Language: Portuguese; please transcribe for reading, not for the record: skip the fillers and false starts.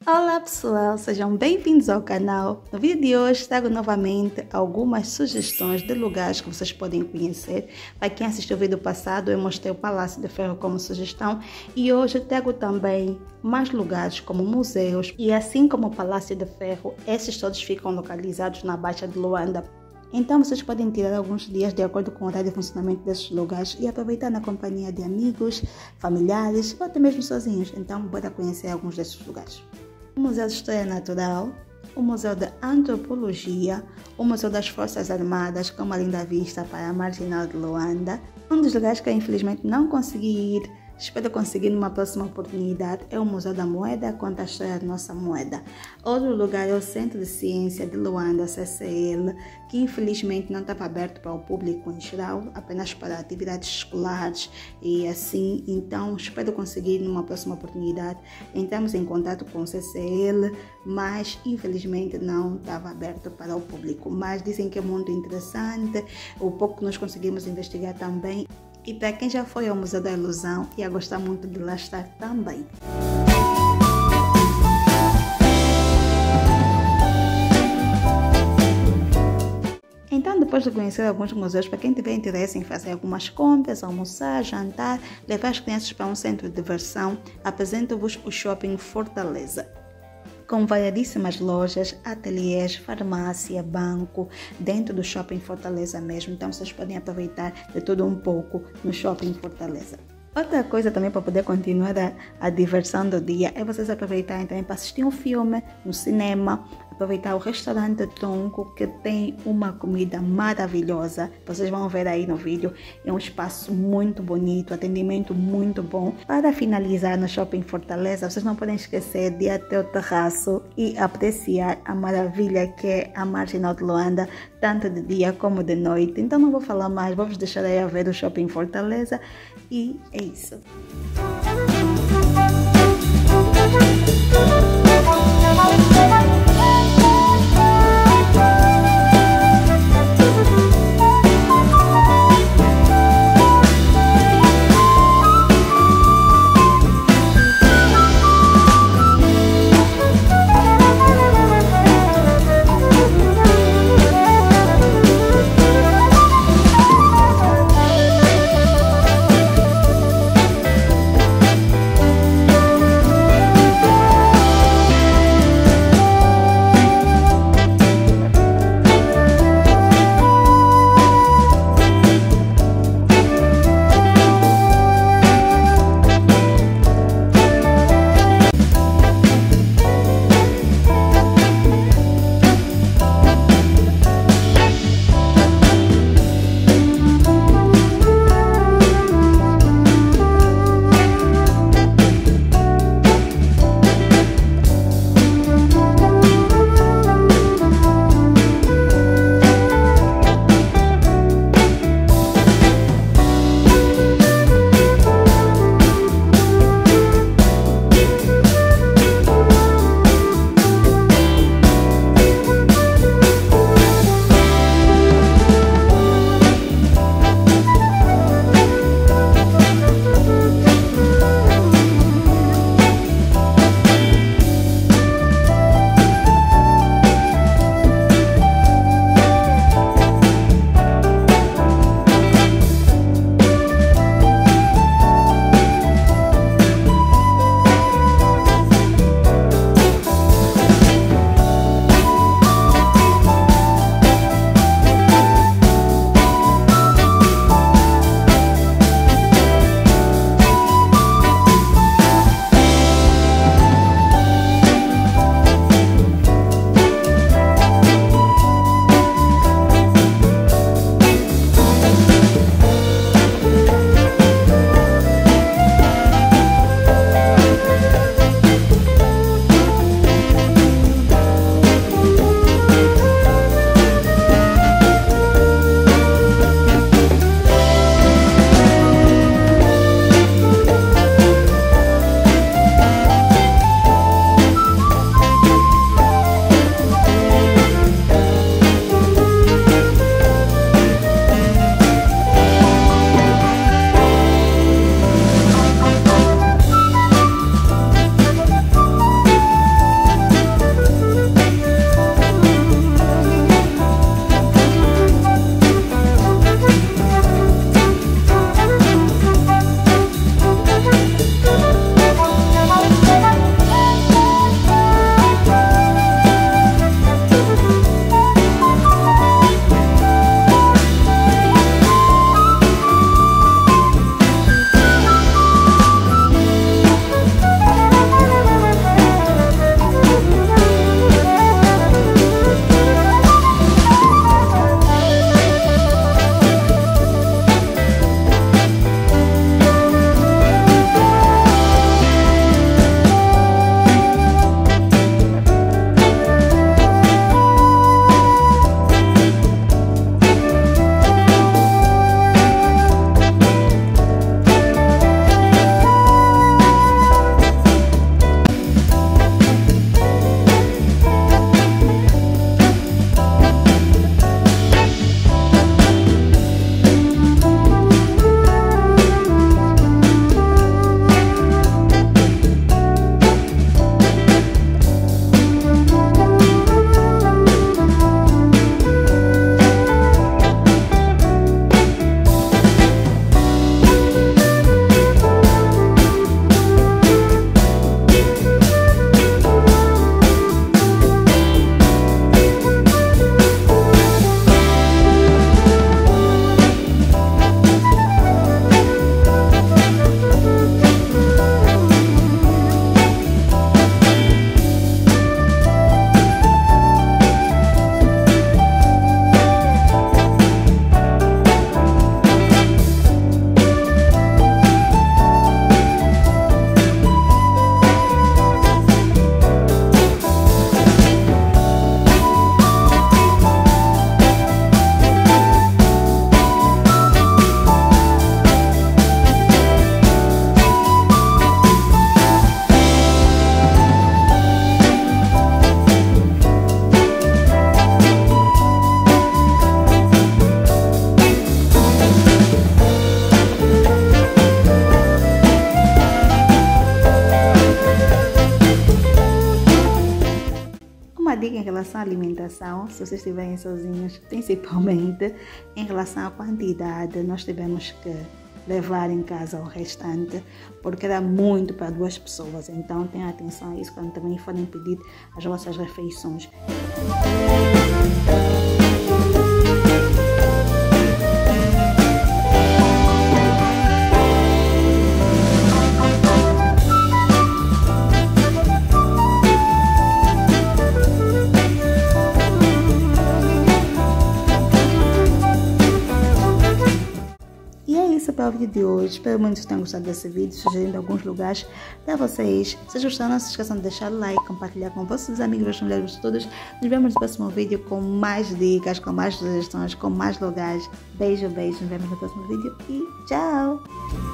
Olá pessoal, sejam bem-vindos ao canal. No vídeo de hoje trago novamente algumas sugestões de lugares que vocês podem conhecer. Para quem assistiu o vídeo passado, eu mostrei o Palácio de Ferro como sugestão e hoje trago também mais lugares como museus. E assim como o Palácio de Ferro, esses todos ficam localizados na Baixa de Luanda. Então vocês podem tirar alguns dias de acordo com o horário de funcionamento desses lugares e aproveitar na companhia de amigos, familiares ou até mesmo sozinhos. Então bora conhecer alguns desses lugares. O Museu de História Natural, o Museu de Antropologia, o Museu das Forças Armadas, com uma linda vista para a Marginal de Luanda. Um dos lugares que eu infelizmente não consegui ir, espero conseguir numa próxima oportunidade, é o Museu da Moeda, conta a história da nossa moeda. Outro lugar é o Centro de Ciência de Luanda, CCL, que infelizmente não estava aberto para o público em geral, apenas para atividades escolares e assim. Então espero conseguir numa próxima oportunidade. Entramos em contato com o CCL, mas infelizmente não estava aberto para o público. Mas dizem que é muito interessante, o pouco que nós conseguimos investigar também. E para quem já foi ao Museu da Ilusão, ia gostar muito de lá estar também. Então, depois de conhecer alguns museus, para quem tiver interesse em fazer algumas compras, almoçar, jantar, levar as crianças para um centro de diversão, apresento-vos o Shopping Fortaleza, com variedíssimas lojas, ateliês, farmácia, banco, dentro do Shopping Fortaleza mesmo. Então vocês podem aproveitar de tudo um pouco no Shopping Fortaleza. Outra coisa também para poder continuar a diversão do dia é vocês aproveitarem também para assistir um filme no cinema, aproveitar o restaurante Tronco, que tem uma comida maravilhosa. Vocês vão ver aí no vídeo, é um espaço muito bonito, atendimento muito bom. Para finalizar no Shopping Fortaleza, vocês não podem esquecer de ir até o terraço e apreciar a maravilha que é a Marginal de Luanda, tanto de dia como de noite. Então não vou falar mais, vou vos deixar aí a ver o Shopping Fortaleza e é isso. dica em relação à alimentação, se vocês estiverem sozinhos, principalmente em relação à quantidade, nós tivemos que levar em casa o restante, porque era muito para 2 pessoas. Então tenham atenção a isso quando também forem pedir as vossas refeições. Para o vídeo de hoje, espero muito que tenham gostado desse vídeo, sugerindo alguns lugares para vocês. Se gostaram, não se esqueçam de deixar o like, compartilhar com vossos amigos, familiares, todos. Nos vemos no próximo vídeo com mais dicas, com mais sugestões, com mais lugares. Beijo, beijo. Nos vemos no próximo vídeo e tchau!